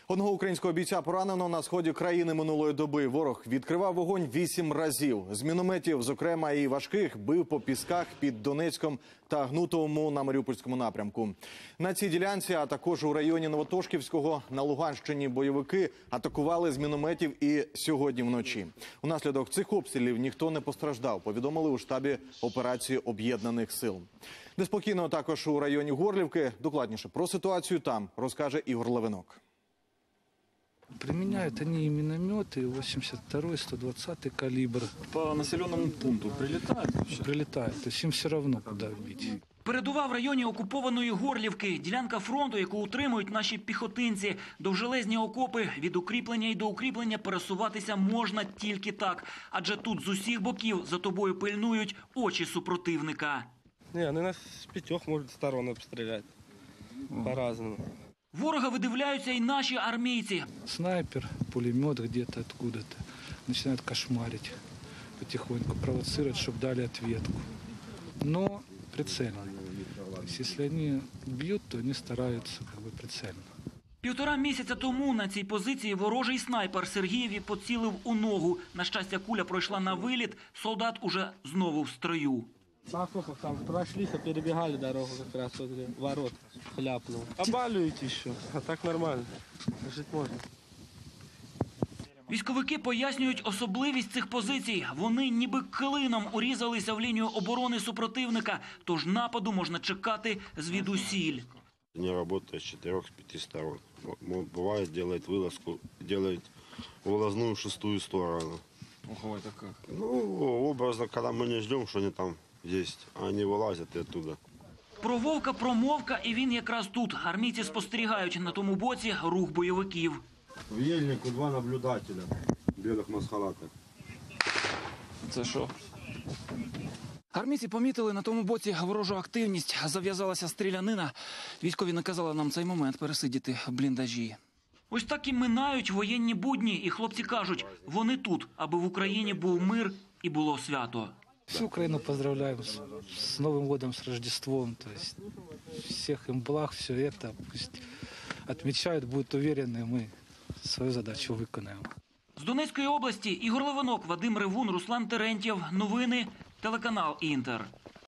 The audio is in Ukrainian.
Одного українського бійця поранено на сході країни минулої доби. Ворог відкривав вогонь 8 разів. З мінометів, зокрема і важких, бив по пісках під Донецьком та Гнутовому на Маріупольському напрямку. На цій ділянці, а також у районі Новотошківського на Луганщині бойовики атакували з мінометів і сьогодні вночі. Унаслідок цих обстрілів ніхто не постраждав, повідомили у штабі операції Об'єднаних сил. Неспокійно також у районі Горлівки. Докладніше про ситуацію там розкаже Ігор Левинок. Применяют они и минометы, 82-й, 120-й калибр. По населенному пункту прилетают? Прилетают, то есть им все равно, куда бить. Передова в районі окупованої Горлівки. Ділянка фронту, яку утримують наші піхотинці. Довжелезні окопи. Від укріплення й до укріплення пересуватися можна тільки так. Адже тут з усіх боків за тобою пильнують очі супротивника. Не, они нас с 5 может сторон обстрелять. По-разному. Ворога видивляються і наші армійці. Снайпер, пулемет где-то откуда-то. Начинают кошмарить потихоньку, провоцировать, чтобы дали ответку. Но прицельно. То есть, если они бьют, то они стараются прицельно. 1,5 місяця тому на цій позиції ворожий снайпер Сергієві поцілив у ногу. На щастя, куля пройшла на виліт, солдат уже знову в строю. На окопах там прошлись, а перебегали дорогу как раз возле ворот, хляпнул. Обалюють еще, а так нормально, жить можно. Військовики пояснюють особливість цих позицій. Вони ніби клином урізалися в лінію оборони супротивника, тож нападу можна чекати звідусіль. Они работают с 4-5 сторон. Бывает, делает вылазку, делает вылазную 6-ю сторону. Ого, это как? Ну, образно, когда мы не ждем, что они там есть, а они вылазят и оттуда. Про вовка промовка, і він якраз тут. Армійці спостерігають на тому боці рух бойовиків. В Ельнику 2 наблюдателя в белых масхалатах. Це що? Армійці помітили на тому боці ворожу активність. Зав'язалася стрілянина. Військові наказали нам цей момент пересидіти в бліндажі. Ось так і минають воєнні будні. І хлопці кажуть, вони тут, аби в Україні був мир і було свято. Всю Украину поздравляем с Новым годом, с Рождеством. То есть всех им благ, все это пусть отмечают, будут уверены, мы свою задачу виконаємо. З Донецької області Ігор Левинок, Вадим Ревун, Руслан Терентьєв. Новини, телеканал «Інтер».